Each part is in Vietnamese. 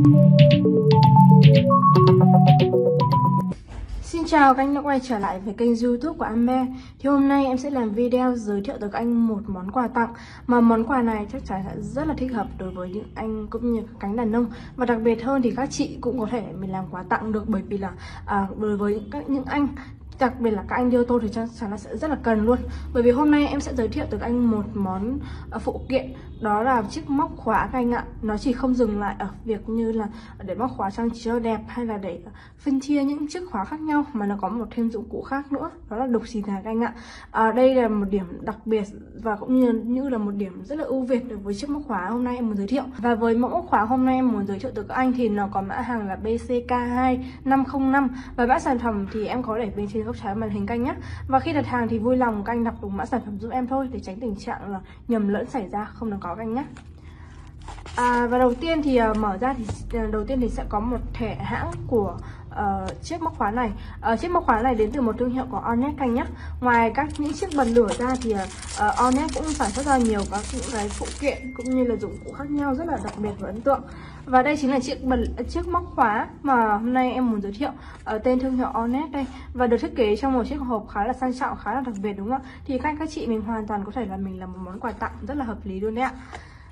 Xin chào, các anh đã quay trở lại với kênh YouTube của Ambe. Thì hôm nay em sẽ làm video giới thiệu tới các anh một món quà tặng, mà món quà này chắc chắn sẽ rất là thích hợp đối với những anh cũng như các cánh đàn ông, và đặc biệt hơn thì các chị cũng có thể mình làm quà tặng được, bởi vì là đối với những anh, đặc biệt là các anh đi ô tô thì chắc chắn là sẽ rất là cần luôn. Bởi vì hôm nay em sẽ giới thiệu tới các anh một món phụ kiện, đó là chiếc móc khóa các anh ạ. Nó chỉ không dừng lại ở việc như là để móc khóa trang trí cho đẹp hay là để phân chia những chiếc khóa khác nhau, mà nó có một thêm dụng cụ khác nữa, đó là đục xì gà các anh ạ. Đây là một điểm đặc biệt và cũng như là một điểm rất là ưu việt đối với chiếc móc khóa hôm nay em muốn giới thiệu. Và với mẫu móc khóa hôm nay em muốn giới thiệu tới các anh thì nó có mã hàng là BCK2505, và mã sản phẩm thì em có để bên trên góc trái màn hình canh nhé. Và khi đặt hàng thì vui lòng canh đọc đúng mã sản phẩm giúp em thôi, để tránh tình trạng là nhầm lẫn xảy ra không đáng có canh nhé. Và đầu tiên thì mở ra thì đầu tiên thì sẽ có một thẻ hãng của chiếc móc khóa này. Chiếc móc khóa này đến từ một thương hiệu của Onet canh nhé. Ngoài những chiếc bật lửa ra thì Onet cũng sản xuất ra nhiều các những cái phụ kiện cũng như là dụng cụ khác nhau rất là đặc biệt và ấn tượng. Và đây chính là chiếc móc khóa mà hôm nay em muốn giới thiệu, tên thương hiệu Onet đây, và được thiết kế trong một chiếc hộp khá là sang trọng, khá là đặc biệt đúng không ạ? Thì các chị mình hoàn toàn có thể là mình làm một món quà tặng rất là hợp lý luôn đấy ạ.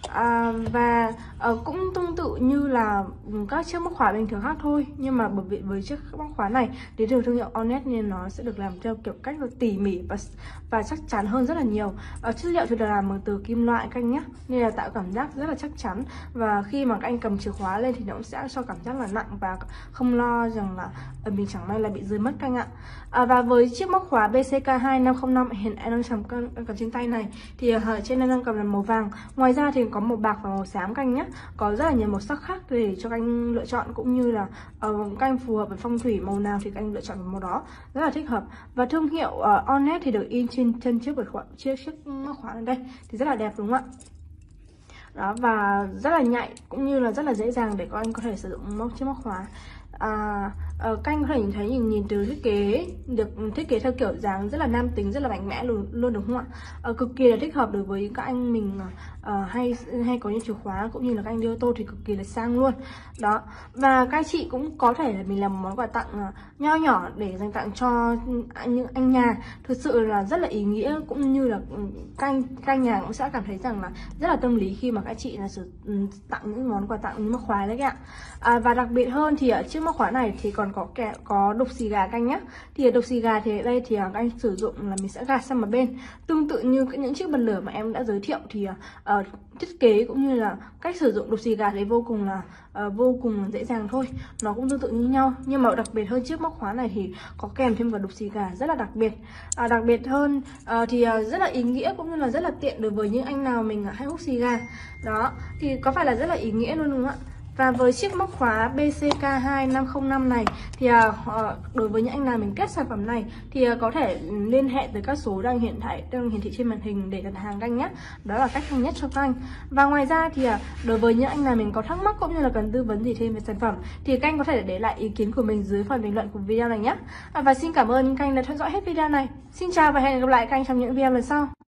Cũng tương tự như là các chiếc móc khóa bình thường khác thôi, nhưng mà bởi vì với chiếc móc khóa này đến từ thương hiệu Onet nên nó sẽ được làm theo kiểu cách là tỉ mỉ và chắc chắn hơn rất là nhiều. Chất liệu thì được làm bằng từ kim loại các anh nhé, nên là tạo cảm giác rất là chắc chắn, và khi mà các anh cầm chìa khóa lên thì nó cũng sẽ cho cảm giác là nặng và không lo rằng là mình chẳng may là bị rơi mất các anh ạ. Và với chiếc móc khóa BCK2505 hiện em đang cầm trên tay này thì trên em đang cầm là màu vàng. Ngoài ra thì có màu bạc và màu xám canh nhé, có rất là nhiều màu sắc khác để cho các anh lựa chọn, cũng như là các anh phù hợp với phong thủy màu nào thì các anh lựa chọn màu đó, rất là thích hợp. Và thương hiệu Onet thì được in trên chân chiếc móc khóa này đây thì rất là đẹp đúng không ạ? Đó, và rất là nhạy cũng như là rất là dễ dàng để các anh có thể sử dụng chiếc móc khóa. Các anh có thể nhìn từ thiết kế, được thiết kế theo kiểu dáng rất là nam tính, rất là mạnh mẽ luôn đúng không ạ? Cực kỳ là thích hợp đối với các anh mình hay có những chìa khóa cũng như là các anh đi ô tô thì cực kỳ là sang luôn đó. Và các chị cũng có thể là mình làm một món quà tặng nho nhỏ để dành tặng cho những anh nhà, thực sự là rất là ý nghĩa, cũng như là các anh nhà cũng sẽ cảm thấy rằng là rất là tâm lý khi mà các chị là tặng những món quà tặng như móc khóa đấy ạ. Và đặc biệt hơn thì ở chiếc móc khóa này thì còn có đục xì gà canh nhé. Thì đục xì gà thì ở đây thì các anh sử dụng là mình sẽ gạt sang một bên, tương tự như những chiếc bật lửa mà em đã giới thiệu thì thiết kế cũng như là cách sử dụng đục xì gà thì vô cùng dễ dàng thôi, nó cũng tương tự như nhau. Nhưng mà đặc biệt hơn chiếc móc khóa này thì có kèm thêm cả đục xì gà rất là đặc biệt. Đặc biệt hơn thì rất là ý nghĩa cũng như là rất là tiện đối với những anh nào mình hay hút xì gà đó, thì có phải là rất là ý nghĩa luôn đúng không ạ? Và với chiếc móc khóa BCK2505 này thì đối với những anh nào mình kết sản phẩm này thì có thể liên hệ tới các số đang hiển thị trên màn hình để đặt hàng các anh nhé. Đó là cách nhanh nhất cho các anh. Và ngoài ra thì đối với những anh nào mình có thắc mắc cũng như là cần tư vấn gì thêm về sản phẩm thì các anh có thể để lại ý kiến của mình dưới phần bình luận của video này nhé. Và xin cảm ơn các anh đã theo dõi hết video này. Xin chào và hẹn gặp lại các anh trong những video lần sau.